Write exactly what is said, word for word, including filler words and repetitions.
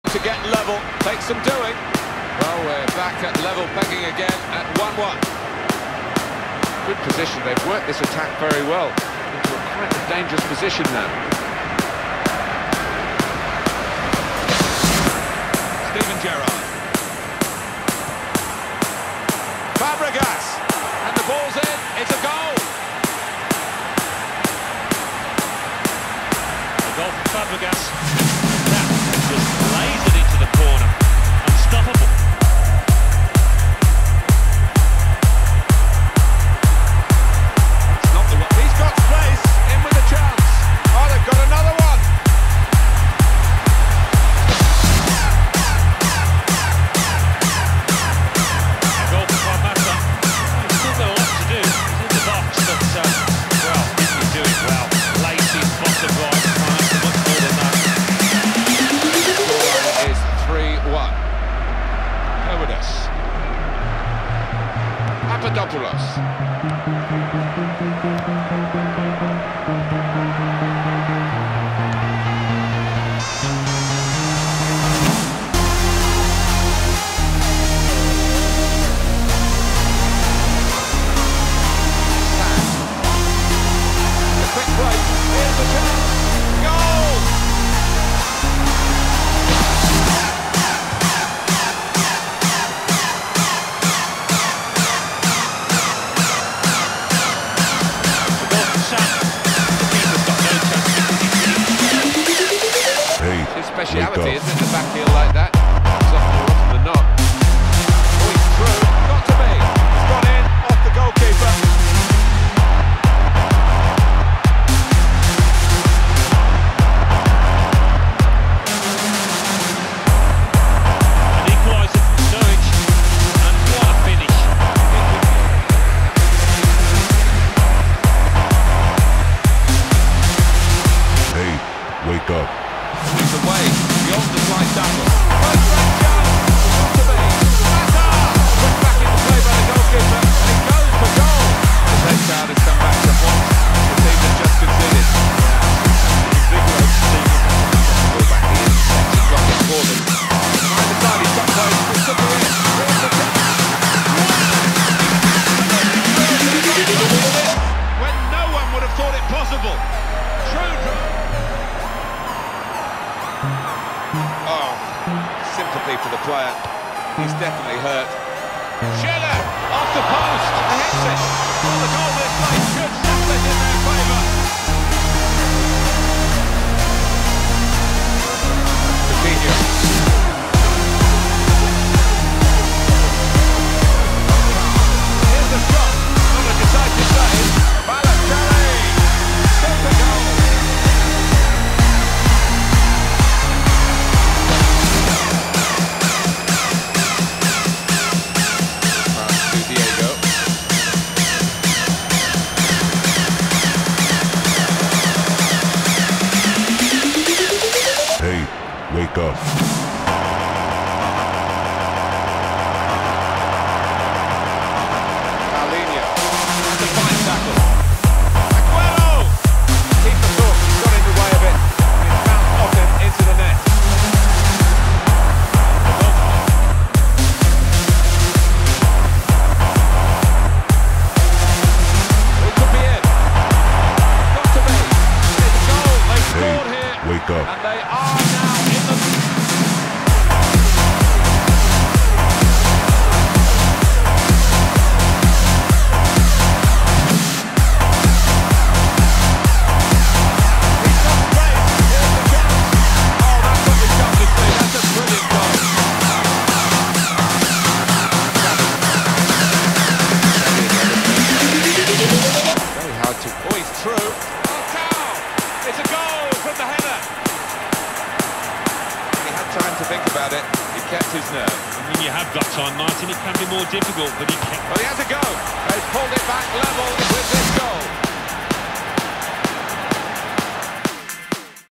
To get level, takes some doing. Well, we're back at level pegging again at one one. Good position, they've worked this attack very well. Into a quite a dangerous position now. Steven Gerrard. Fabregas. And the ball's in, it's a goal. The goal from Fabregas. That just lays it into the corner. Unstoppable. It's not the one. He's got space. In with a chance. Oh, they've got another one. A goal for Fabregas. He's still got a lot to do. He's in the box, but uh, well, he's doing well. Lacy, bottom right. Can't ask for much more than that. Is three one. Cowardice. Papadopoulos. A quick break. Here's the chance. Goal! His speciality, isn't it, the back heel like that? It's often more often than not. Oh, he's through. Got to be. It's gone in, off the goalkeeper. An equaliser from Sturridge, and what a finish. Hey, wake up. He's away, beyond the slight tackle. First rank chance, got to be. Mata! Put back into play by the goalkeeper, and it goes for goal. The red card has come back to haunt the team that just conceded. Big road to see. Ball back the insect, he's got it for them. Behind the side, he's got close, it's took her in. Here's the chance. When no one would have thought it possible. True, true. Oh, sympathy for the player. He's definitely hurt. Schiller, off the post, a headset. Well, the goal this place should settle it in their favour. Coutinho. Here's the shot, not a decisive save. Balotelli, super goal. Hey, wake up. Paulinho. That's a fine tackle. Aguero! Keeper thought he's got in the way of it. It's bounced off him into the net. It could be in. Got to be. It's a goal. They scored here. Wake up. And they are now in the... He's got space. Here's the chance. Oh, that's what we've come to see. That's a brilliant goal. Very hard to... Oh, he's through. Oh, cow! It's a goal from the header. He had time to think about it. He kept his nerve. When you have got time, Martin, it can be more difficult, but he kept... Well, he has a go. They've pulled it back level with this goal.